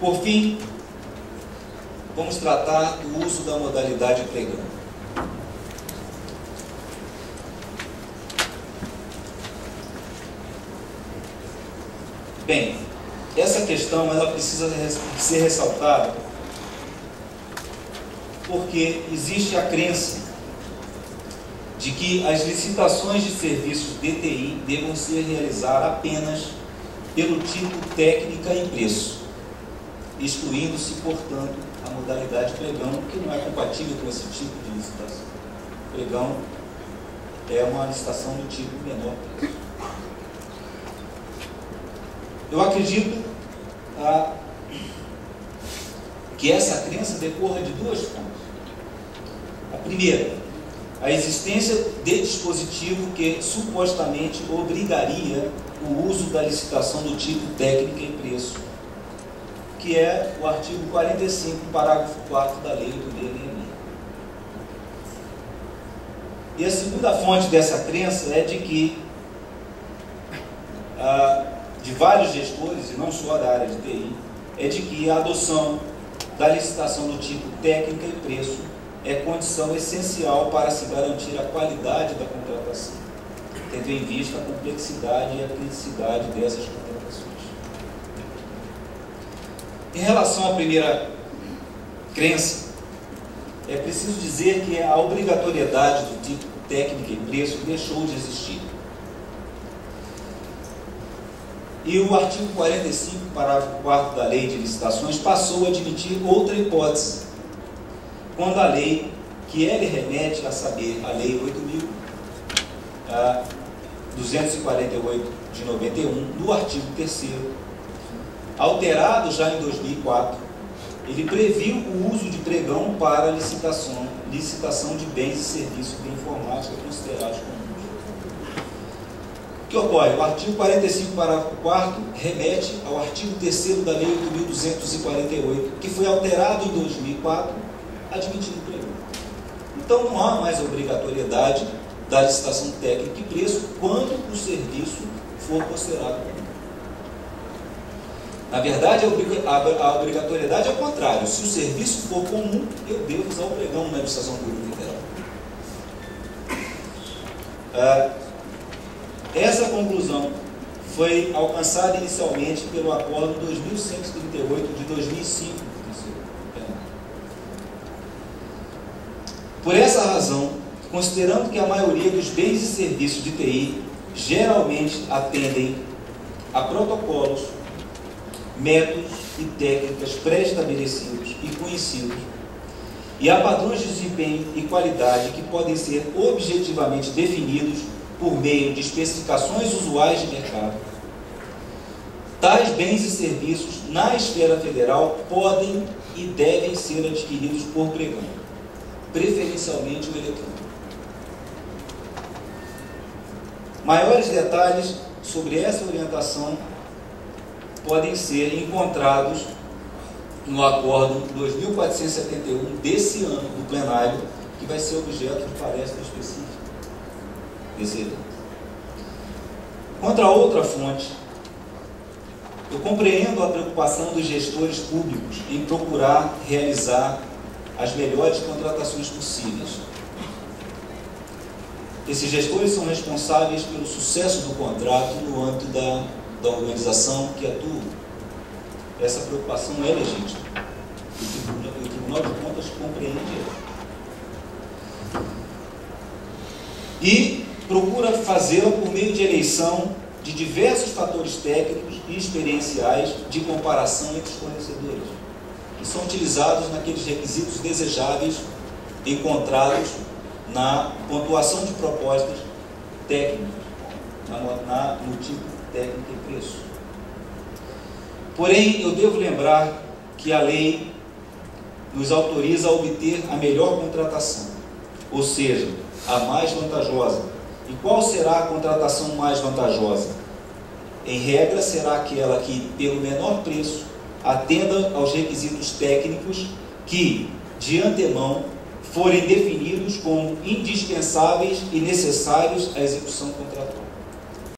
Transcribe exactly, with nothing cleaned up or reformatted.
Por fim, vamos tratar do uso da modalidade pregão. Bem, essa questão ela precisa ser ressaltada porque existe a crença de que as licitações de serviços D T I devam ser realizadas apenas pelo tipo técnica e preço, excluindo-se, portanto, a modalidade pregão, que não é compatível com esse tipo de licitação. Pregão é uma licitação do tipo menor preço. Eu acredito ah, que essa crença decorra de duas fontes. A primeira, a existência de dispositivo que supostamente obrigaria o uso da licitação do tipo técnica e preço, que é o artigo quarenta e cinco, parágrafo quarto da Lei oito mil seiscentos e sessenta e um. E a segunda fonte dessa crença é de que ah, de vários gestores, e não só da área de T I, é de que a adoção da licitação do tipo técnica e preço é condição essencial para se garantir a qualidade da contratação, tendo em vista a complexidade e a criticidade dessas contratações. Em relação à primeira crença, é preciso dizer que a obrigatoriedade do tipo técnica e preço deixou de existir. E o artigo quarenta e cinco, parágrafo quarto da Lei de Licitações passou a admitir outra hipótese, quando a lei que ele remete a saber, a Lei oito mil duzentos e quarenta e oito de noventa e um, no artigo terceiro, alterado já em dois mil e quatro, ele previu o uso de pregão para licitação, licitação de bens e serviços de informática considerados comuns. O que ocorre? O artigo quarenta e cinco, parágrafo quarto, remete ao artigo terceiro da Lei oito mil duzentos e quarenta e oito, que foi alterado em dois mil e quatro, admitindo o pregão. Então não há mais obrigatoriedade da licitação técnica e preço quando o serviço for considerado comum. Na verdade, a obrigatoriedade é o contrário. Se o serviço for comum, eu devo usar o pregão na licitação pública federal. Ah, essa conclusão foi alcançada inicialmente pelo Acordo dois mil cento e trinta e oito de dois mil e cinco. Por essa razão, considerando que a maioria dos bens e serviços de T I geralmente atendem a protocolos, métodos e técnicas pré-estabelecidos e conhecidos, e a padrões de desempenho e qualidade que podem ser objetivamente definidos por meio de especificações usuais de mercado, tais bens e serviços na esfera federal podem e devem ser adquiridos por pregão, preferencialmente o eletrônico. Maiores detalhes sobre essa orientação podem ser encontrados no Acordo dois mil quatrocentos e setenta e um desse ano, do plenário, que vai ser objeto de palestra específica desse evento. Quanto a outra fonte, eu compreendo a preocupação dos gestores públicos em procurar realizar as melhores contratações possíveis. Esses gestores são responsáveis pelo sucesso do contrato no âmbito da, da organização que atua. Essa preocupação é legítima. O Tribunal de Contas compreende ela. E procura fazê-la por meio de eleição de diversos fatores técnicos e experienciais de comparação entre os fornecedores, que são utilizados naqueles requisitos desejáveis encontrados na pontuação de propostas técnicas, na, na, no tipo técnico e preço. Porém, eu devo lembrar que a lei nos autoriza a obter a melhor contratação, ou seja, a mais vantajosa. E qual será a contratação mais vantajosa? Em regra, será aquela que, pelo menor preço, atenda aos requisitos técnicos que, de antemão, forem definidos como indispensáveis e necessários à execução contratual.